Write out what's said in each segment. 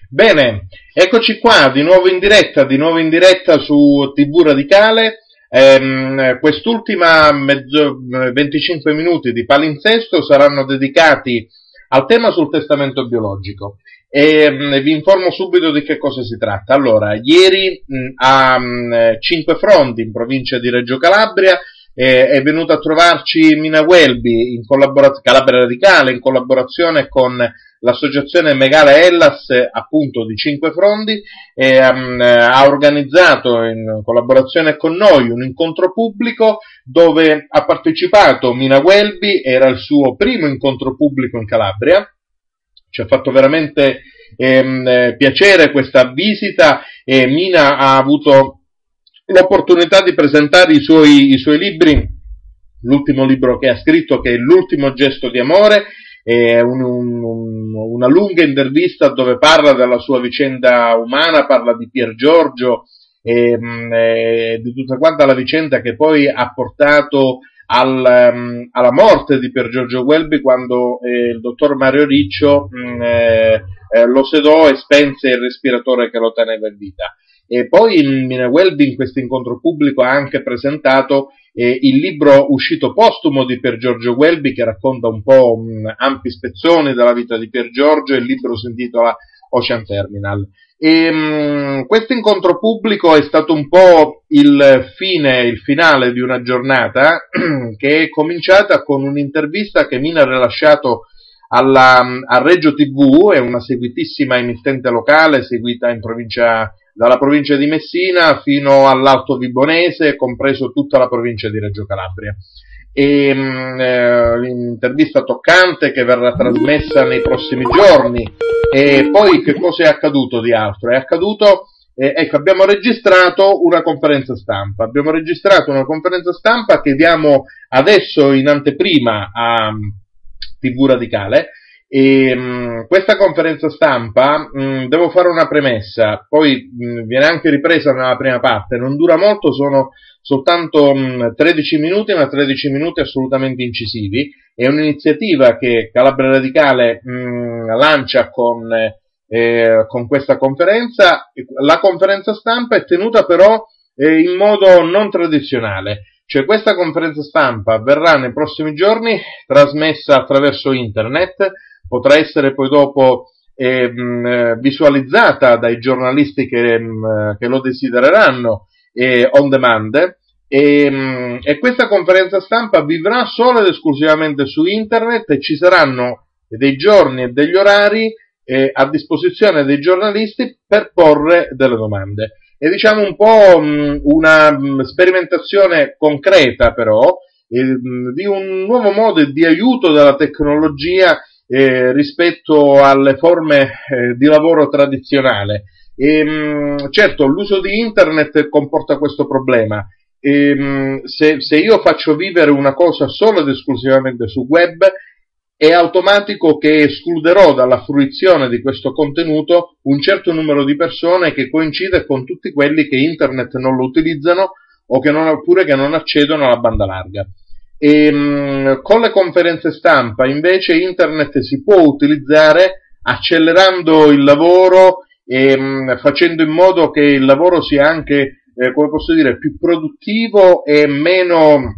Bene, eccoci qua di nuovo in diretta su TV Radicale. Quest'ultima 25 minuti di palinsesto saranno dedicati al tema sul testamento biologico e vi informo subito di che cosa si tratta. Allora, ieri a Cinquefrondi, in provincia di Reggio Calabria, è venuta a trovarci Mina Welby, Calabria Radicale, in collaborazione con l'associazione Megale Hellas, appunto di Cinquefrondi, ha organizzato in collaborazione con noi un incontro pubblico dove ha partecipato Mina Welby. Era il suo primo incontro pubblico in Calabria. Ci ha fatto veramente piacere questa visita e Mina ha avuto l'opportunità di presentare i suoi libri, l'ultimo libro che ha scritto, che è L'ultimo gesto di amore, è una lunga intervista dove parla della sua vicenda umana, parla di Pier Giorgio e di tutta quanta la vicenda che poi ha portato alla morte di Pier Giorgio Welby, quando il dottor Mario Riccio lo sedò e spense il respiratore che lo teneva in vita. E poi Mina Welby in questo incontro pubblico ha anche presentato il libro uscito postumo di Pier Giorgio Welby, che racconta un po' ampi spezzoni della vita di Pier Giorgio. Il libro si intitola Ocean Terminal. Questo incontro pubblico è stato un po' il finale di una giornata che è cominciata con un'intervista che Mina ha rilasciato a Reggio TV, è una seguitissima emittente locale, seguita dalla provincia di Messina fino all'Alto Vibonese, compreso tutta la provincia di Reggio Calabria. L'intervista toccante che verrà trasmessa nei prossimi giorni. E poi che cosa è accaduto di altro? È accaduto, abbiamo registrato una conferenza stampa. Abbiamo registrato una conferenza stampa che diamo adesso in anteprima a TV Radicale. Questa conferenza stampa, devo fare una premessa, poi viene anche ripresa nella prima parte, non dura molto, sono soltanto 13 minuti, ma 13 minuti assolutamente incisivi. È un'iniziativa che Calabria Radicale lancia con questa conferenza. La conferenza stampa è tenuta però in modo non tradizionale, cioè questa conferenza stampa verrà nei prossimi giorni trasmessa attraverso internet, potrà essere poi dopo visualizzata dai giornalisti che lo desidereranno on demand, e questa conferenza stampa vivrà solo ed esclusivamente su internet, e ci saranno dei giorni e degli orari a disposizione dei giornalisti per porre delle domande. È diciamo un po' una sperimentazione concreta però di un nuovo modo di aiuto della tecnologia rispetto alle forme di lavoro tradizionale. Certo, l'uso di internet comporta questo problema. Se io faccio vivere una cosa solo ed esclusivamente su web, è automatico che escluderò dalla fruizione di questo contenuto un certo numero di persone che coincide con tutti quelli che internet non lo utilizzano oppure che non accedono alla banda larga. Con le conferenze stampa invece internet si può utilizzare accelerando il lavoro e facendo in modo che il lavoro sia anche, come posso dire, più produttivo e meno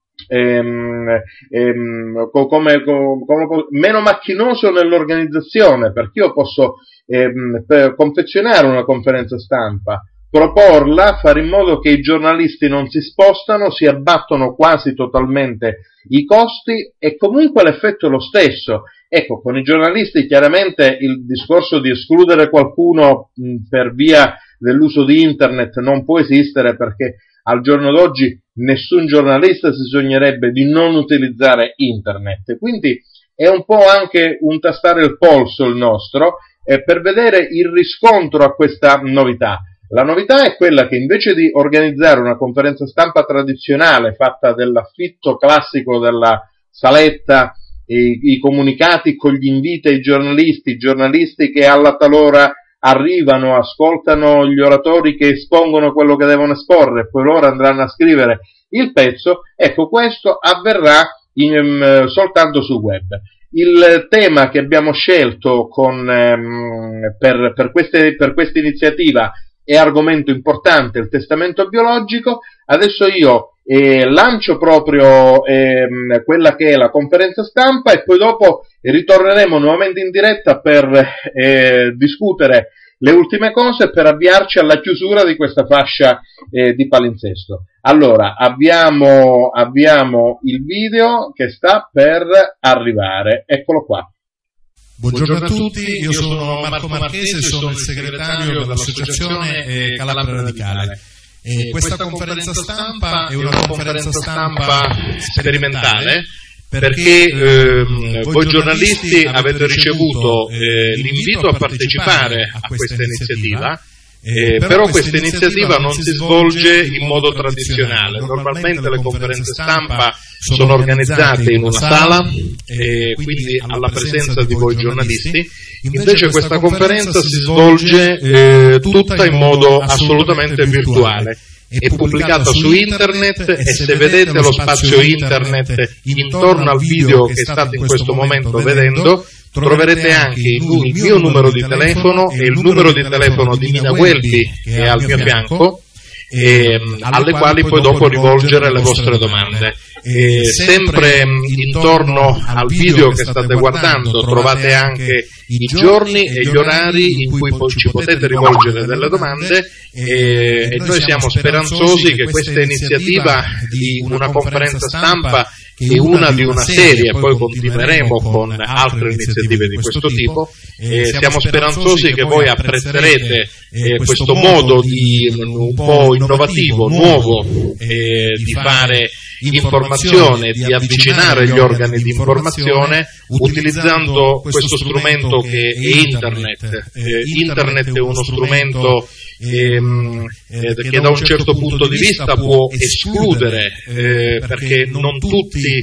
meno macchinoso nell'organizzazione, perché io posso confezionare una conferenza stampa, proporla, fare in modo che i giornalisti non si spostano, si abbattono quasi totalmente i costi e comunque l'effetto è lo stesso. Ecco, con i giornalisti chiaramente il discorso di escludere qualcuno per via dell'uso di internet non può esistere, perché al giorno d'oggi nessun giornalista si sognerebbe di non utilizzare internet. Quindi è un po' anche un tastare il polso il nostro per vedere il riscontro a questa novità. La novità è quella che invece di organizzare una conferenza stampa tradizionale fatta dell'affitto classico della saletta, i comunicati con gli inviti ai giornalisti che alla talora arrivano, ascoltano gli oratori che espongono quello che devono esporre e poi loro andranno a scrivere il pezzo, ecco, questo avverrà soltanto sul web. Il tema che abbiamo scelto per questa iniziativa è argomento importante, il testamento biologico. Adesso io lancio proprio quella che è la conferenza stampa e poi dopo ritorneremo nuovamente in diretta per discutere le ultime cose, per avviarci alla chiusura di questa fascia di palinsesto. Allora, abbiamo il video che sta per arrivare, eccolo qua. Buongiorno a tutti, io sono Marco Marchese, sono il segretario dell'associazione Calabria Radicale. Questa conferenza stampa è una conferenza stampa sperimentale perché voi giornalisti avete ricevuto l'invito a partecipare a questa iniziativa. Però questa iniziativa non si svolge in modo tradizionale. Normalmente le conferenze stampa sono organizzate in una sala, quindi alla presenza di voi giornalisti. Invece questa conferenza si svolge tutta in modo assolutamente virtuale. È pubblicata su internet e se vedete lo spazio internet intorno al video che state in questo momento vedendo, troverete anche il mio numero di telefono e il numero di telefono di Mina Welby, che è al mio fianco, alle quali poi dopo rivolgere le vostre domande. Sempre intorno al video che state guardando trovate anche i giorni e gli orari in cui ci potete rivolgere delle domande, e noi siamo speranzosi che questa iniziativa di una conferenza stampa, che è una di una serie, poi continueremo con altre iniziative di questo tipo, siamo speranzosi che voi apprezzerete questo modo un po' innovativo, nuovo, di fare informazione, di avvicinare gli organi di informazione utilizzando questo strumento che è internet. Internet è uno strumento che da un certo punto di vista può escludere, perché non tutti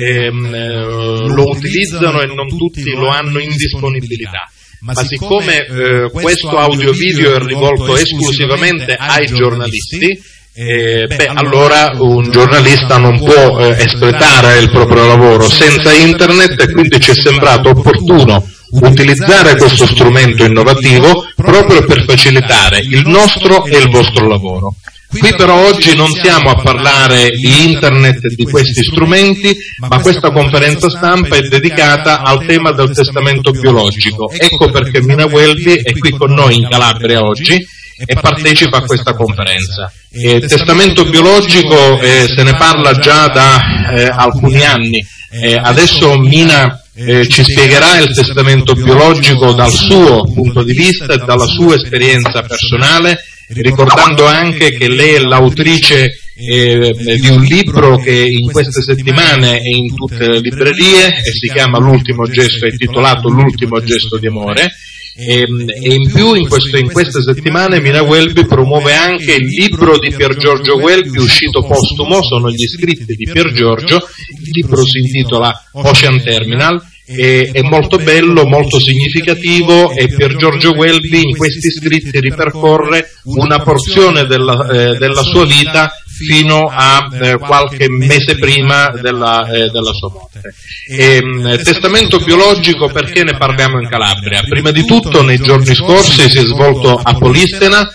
lo utilizzano e non tutti lo hanno in disponibilità. Ma siccome questo audio-video è rivolto esclusivamente ai giornalisti, allora un giornalista non può espletare il proprio lavoro senza internet, e quindi ci è sembrato opportuno utilizzare questo strumento innovativo proprio per facilitare il nostro e il vostro lavoro. Qui però oggi non siamo a parlare di internet e di questi strumenti, ma questa conferenza stampa è dedicata al tema del testamento biologico. Ecco perché Mina Welby è qui con noi in Calabria oggi e partecipa a questa conferenza. Il testamento biologico se ne parla già da alcuni anni. Adesso Mina ci spiegherà il testamento biologico dal suo punto di vista e dalla sua esperienza personale, ricordando anche che lei è l'autrice di un libro che in queste settimane è in tutte le librerie e si chiama L'ultimo gesto, è titolato L'ultimo gesto di amore. E in più in queste settimane Mina Welby promuove anche il libro di Pier Giorgio Welby uscito postumo, sono gli scritti di Pier Giorgio. Il libro si intitola Ocean Terminal, è molto bello, molto significativo, e Pier Giorgio Welby in questi scritti ripercorre una porzione della sua vita fino a qualche mese prima della sua morte. Testamento biologico, perché ne parliamo in Calabria? Prima di tutto nei giorni scorsi si è svolto a Polistena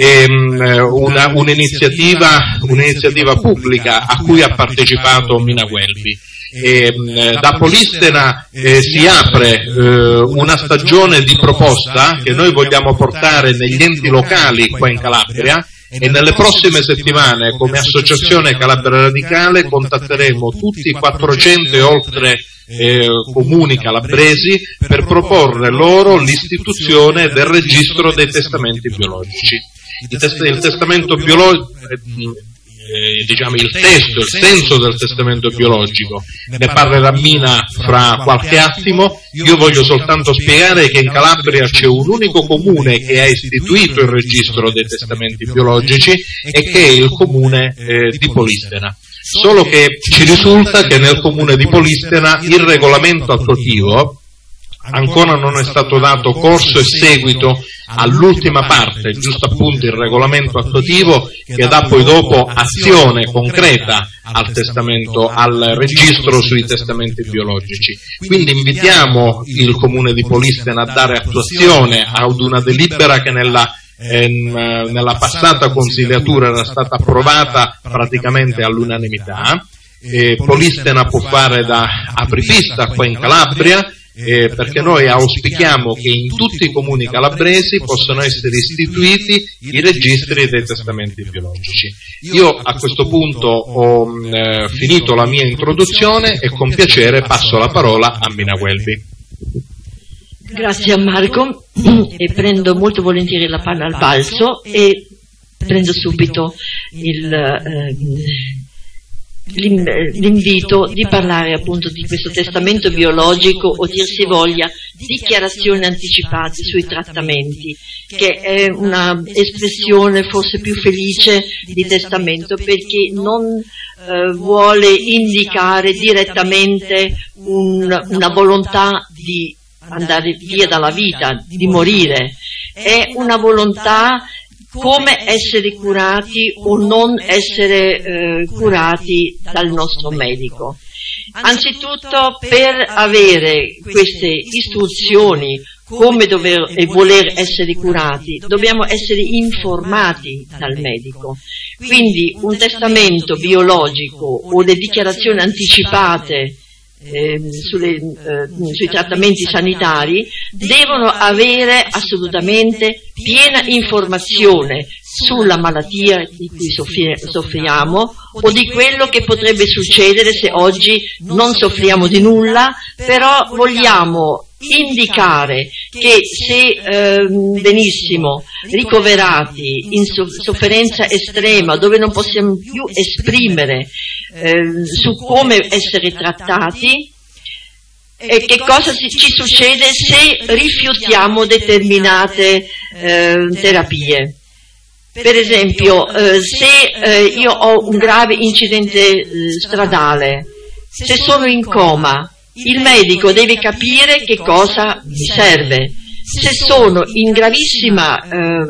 un'iniziativa pubblica a cui ha partecipato Mina Welby. Da Polistena si apre una stagione di proposta che noi vogliamo portare negli enti locali qua in Calabria, e nelle prossime settimane come Associazione Calabria Radicale contatteremo tutti i 400 e oltre comuni calabresi per proporre loro l'istituzione del registro dei testamenti biologici. Il testamento biologico, diciamo il testo, il senso del testamento biologico ne parlerà Mina fra qualche attimo. Io voglio soltanto spiegare che in Calabria c'è un unico comune che ha istituito il registro dei testamenti biologici, e che è il comune di Polistena. Solo che ci risulta che nel comune di Polistena il regolamento attuativo ancora non è stato dato corso e seguito all'ultima parte, giusto appunto il regolamento attuativo che dà poi dopo azione concreta al testamento, al registro sui testamenti biologici. Quindi invitiamo il Comune di Polistena a dare attuazione ad una delibera che nella passata consigliatura era stata approvata praticamente all'unanimità. Polistena può fare da apripista qua in Calabria, perché noi auspichiamo che in tutti i comuni calabresi possano essere istituiti i registri dei testamenti biologici. Io a questo punto ho finito la mia introduzione e con piacere passo la parola a Mina Welby. Grazie a Marco, e prendo molto volentieri la palla al balzo e prendo subito l'invito di parlare appunto di questo testamento biologico, o dir si voglia dichiarazioni anticipate sui trattamenti, che è una espressione forse più felice di testamento, perché non vuole indicare direttamente una volontà di andare via dalla vita, di morire. È una volontà come essere curati o non essere curati dal nostro medico. Anzitutto, per avere queste istruzioni come dover e voler essere curati, dobbiamo essere informati dal medico. Quindi un testamento biologico o le dichiarazioni anticipate sui trattamenti sanitari devono avere assolutamente piena informazione sulla malattia di cui soffriamo o di quello che potrebbe succedere se oggi non soffriamo di nulla, però vogliamo indicare che se venissimo ricoverati in sofferenza estrema, dove non possiamo più esprimere su come essere trattati, e che cosa ci succede se rifiutiamo determinate terapie. Per esempio, se io ho un grave incidente stradale, se sono in coma, il medico deve capire che cosa mi serve. Se sono in gravissima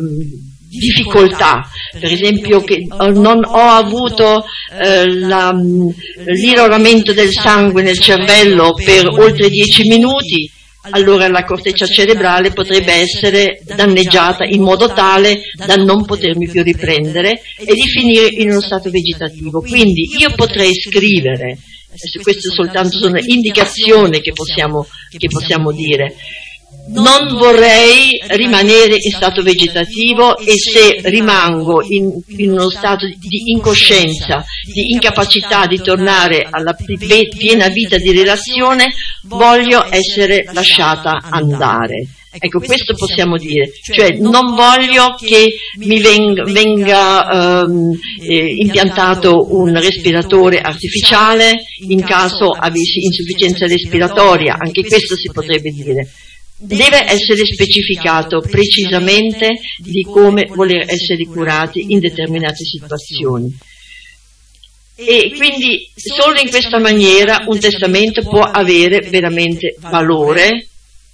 difficoltà, per esempio che non ho avuto l'irroramento del sangue nel cervello per oltre 10 minuti, allora la corteccia cerebrale potrebbe essere danneggiata in modo tale da non potermi più riprendere e di finire in uno stato vegetativo. Quindi io potrei scrivere, queste soltanto sono indicazioni che possiamo dire, non vorrei rimanere in stato vegetativo, e se rimango in uno stato di incoscienza, di incapacità di tornare alla piena vita di relazione, voglio essere lasciata andare. Ecco, questo possiamo dire, cioè non voglio che mi venga impiantato un respiratore artificiale in caso avessi insufficienza respiratoria, anche questo si potrebbe dire. Deve essere specificato precisamente di come voler essere curati in determinate situazioni. E quindi solo in questa maniera un testamento può avere veramente valore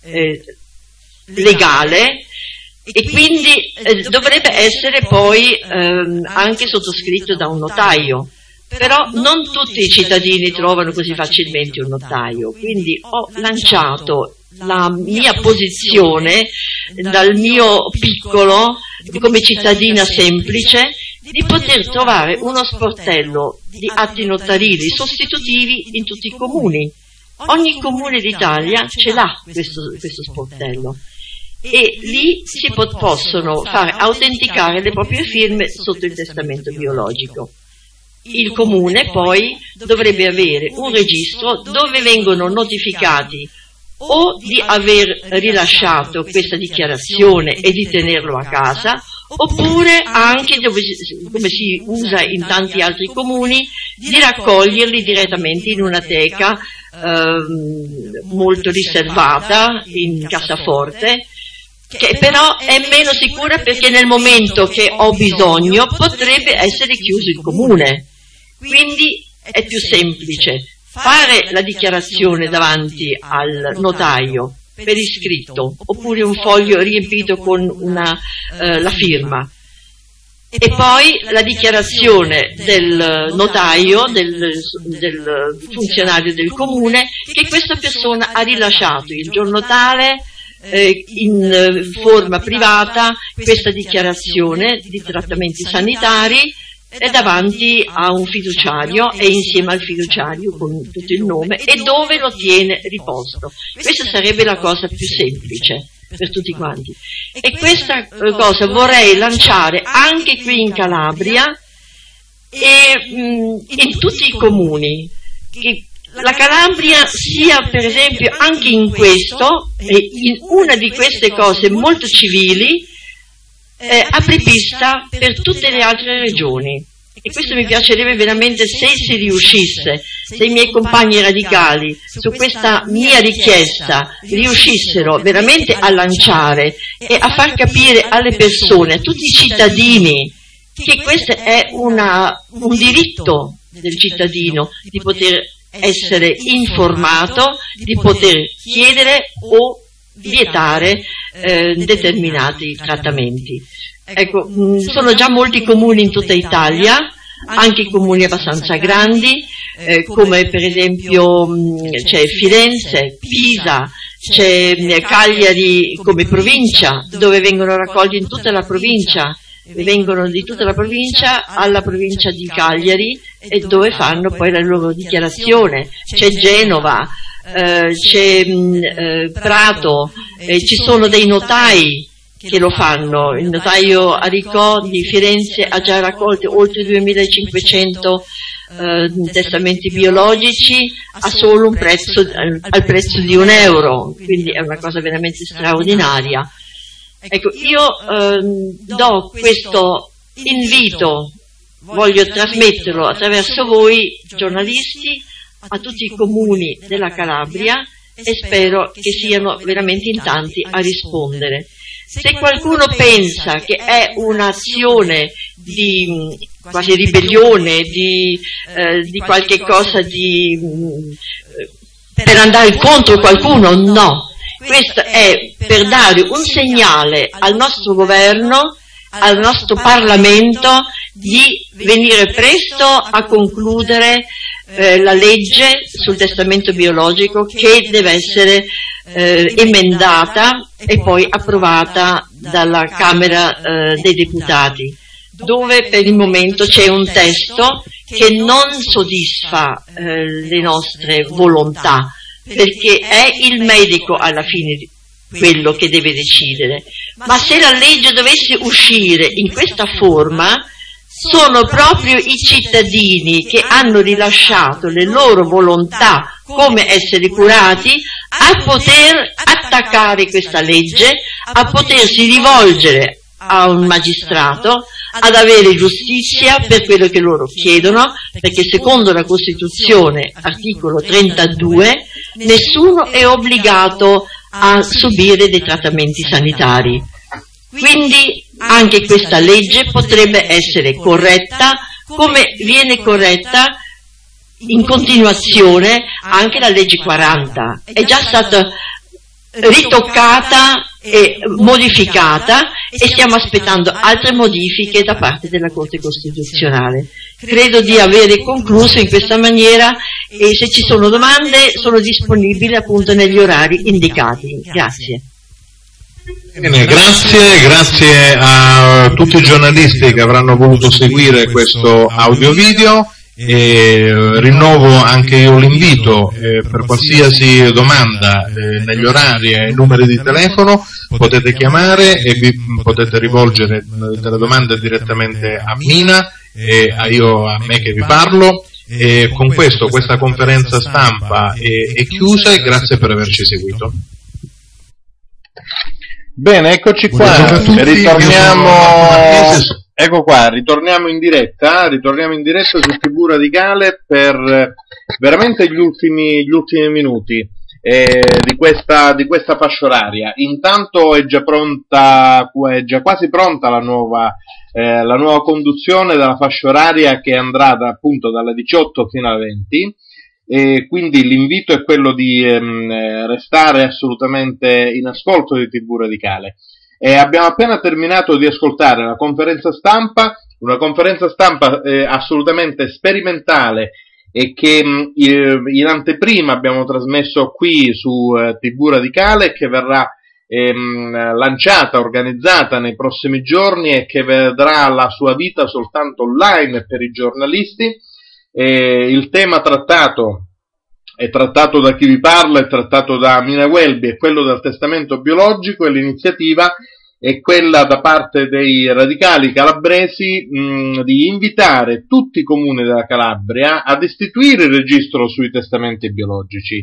legale, e quindi dovrebbe essere poi anche sottoscritto da un notaio. Però non tutti i cittadini trovano così facilmente un notaio, quindi ho lanciato la mia posizione dal mio piccolo, come cittadina semplice, di poter trovare uno sportello di atti notarili sostitutivi in tutti i comuni. Ogni comune d'Italia ce l'ha questo sportello, e lì si possono fare autenticare le proprie firme sotto il testamento biologico. Il comune poi dovrebbe avere un registro dove vengono notificati o di aver rilasciato questa dichiarazione e di tenerlo a casa, oppure anche, come si usa in tanti altri comuni, di raccoglierli direttamente in una teca molto riservata in cassaforte, che però è meno sicura, perché nel momento che ho bisogno potrebbe essere chiuso il comune. Quindi è più semplice fare la dichiarazione davanti al notaio per iscritto, oppure un foglio riempito con la firma. E poi la dichiarazione del notaio, del funzionario del comune, che questa persona ha rilasciato il giorno tale in forma privata questa dichiarazione di trattamenti sanitari, è davanti a un fiduciario e insieme al fiduciario con tutto il nome e dove lo tiene riposto. Questa sarebbe la cosa più semplice per tutti quanti. E questa cosa vorrei lanciare anche qui in Calabria e in tutti i comuni, che la Calabria sia per esempio anche in questo, in una di queste cose molto civili, apripista per tutte le altre regioni. E questo mi piacerebbe veramente, se si riuscisse, se i miei compagni radicali su questa mia richiesta riuscissero veramente a lanciare e a far capire alle persone, a tutti i cittadini, che questo è un diritto del cittadino di poter essere informato, di poter chiedere o vietare determinati trattamenti. Ecco, sono già molti comuni in tutta Italia, anche comuni abbastanza grandi, come per esempio c'è Firenze, Pisa, c'è Cagliari come provincia, dove vengono raccolti in tutta la provincia, vengono di tutta la provincia alla provincia di Cagliari e dove fanno poi la loro dichiarazione. C'è Genova, c'è Prato, ci sono dei notai che lo fanno. Il notaio Aricò di Firenze ha già raccolto oltre 2500 testamenti biologici a solo un prezzo, al prezzo di €1, quindi è una cosa veramente straordinaria. Ecco, io do questo invito, voglio trasmetterlo attraverso voi giornalisti a tutti i comuni della Calabria e spero che siano veramente in tanti a rispondere. Se qualcuno pensa che è un'azione di quasi ribellione, di qualche cosa per andare contro qualcuno, no. Questo è per dare un segnale al nostro governo, al nostro Parlamento, di venire presto a concludere la legge sul testamento biologico, che deve essere emendata e poi approvata dalla Camera dei Deputati, dove per il momento c'è un testo che non soddisfa le nostre volontà, perché è il medico alla fine quello che deve decidere. Ma se la legge dovesse uscire in questa forma, sono proprio i cittadini che hanno rilasciato le loro volontà come essere curati a poter attaccare questa legge, a potersi rivolgere a un magistrato, ad avere giustizia per quello che loro chiedono, perché secondo la Costituzione, articolo 32, nessuno è obbligato a subire dei trattamenti sanitari. Quindi anche questa legge potrebbe essere corretta, come viene corretta in continuazione anche la legge 40. È già stata ritoccata e modificata e stiamo aspettando altre modifiche da parte della Corte Costituzionale. Credo di avere concluso in questa maniera e se ci sono domande sono disponibili appunto negli orari indicati. Grazie. Bene, grazie a tutti i giornalisti che avranno voluto seguire questo audio-video e rinnovo anche io l'invito per qualsiasi domanda negli orari e numeri di telefono potete chiamare e vi potete rivolgere delle domande direttamente a Mina e a me che vi parlo. E con questo questa conferenza stampa è chiusa e grazie per averci seguito. Bene, eccoci qua, ritorniamo, ecco qua, ritorniamo in diretta su TV Radicale per veramente gli ultimi minuti di questa fascia oraria. Intanto è già quasi pronta la nuova conduzione della fascia oraria che andrà appunto dalle 18 fino alle 20. e quindi l'invito è quello di restare assolutamente in ascolto di TV Radicale. Abbiamo appena terminato di ascoltare la conferenza stampa, una conferenza stampa assolutamente sperimentale e che in anteprima abbiamo trasmesso qui su TV Radicale, che verrà lanciata, organizzata nei prossimi giorni e che vedrà la sua vita soltanto online per i giornalisti. Il tema trattato è trattato da chi vi parla, è trattato da Mina Welby, è quello del testamento biologico, e l'iniziativa è quella da parte dei radicali calabresi di invitare tutti i comuni della Calabria ad istituire il registro sui testamenti biologici.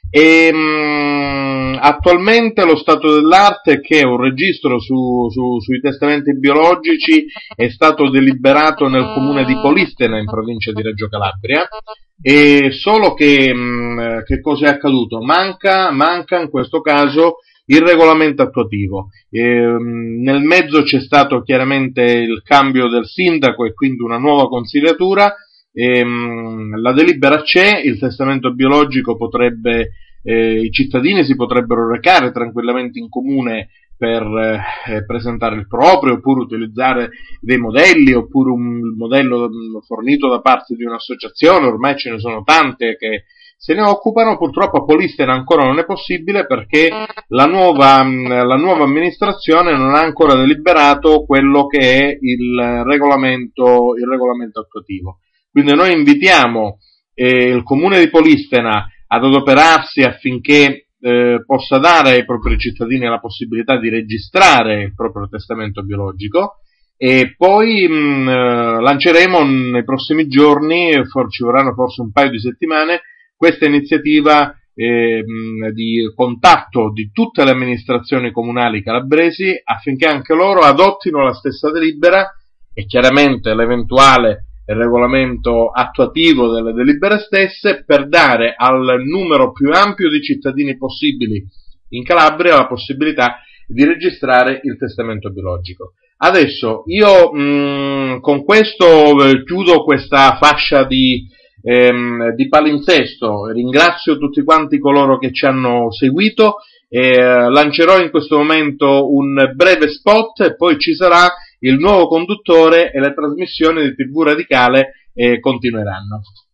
Attualmente lo stato dell'arte è che un registro sui testamenti biologici è stato deliberato nel comune di Polistena, in provincia di Reggio Calabria, e solo che cosa è accaduto? Manca in questo caso il regolamento attuativo. Nel mezzo c'è stato chiaramente il cambio del sindaco e quindi una nuova consigliatura. La delibera c'è, il testamento biologico i cittadini si potrebbero recare tranquillamente in comune per presentare il proprio, oppure utilizzare dei modelli, oppure un modello fornito da parte di un'associazione. Ormai ce ne sono tante che se ne occupano. Purtroppo a Polistena ancora non è possibile, perché la nuova amministrazione non ha ancora deliberato quello che è il regolamento attuativo. Quindi noi invitiamo il comune di Polistena ad adoperarsi affinché possa dare ai propri cittadini la possibilità di registrare il proprio testamento biologico, e poi lanceremo nei prossimi giorni, ci vorranno forse un paio di settimane, questa iniziativa di contatto di tutte le amministrazioni comunali calabresi, affinché anche loro adottino la stessa delibera, e chiaramente l'eventuale regolamento attuativo delle delibere stesse, per dare al numero più ampio di cittadini possibili in Calabria la possibilità di registrare il testamento biologico. Adesso io con questo chiudo questa fascia di palinsesto. Ringrazio tutti quanti coloro che ci hanno seguito, lancerò in questo momento un breve spot e poi ci sarà il nuovo conduttore e le trasmissioni di TV Radicale continueranno.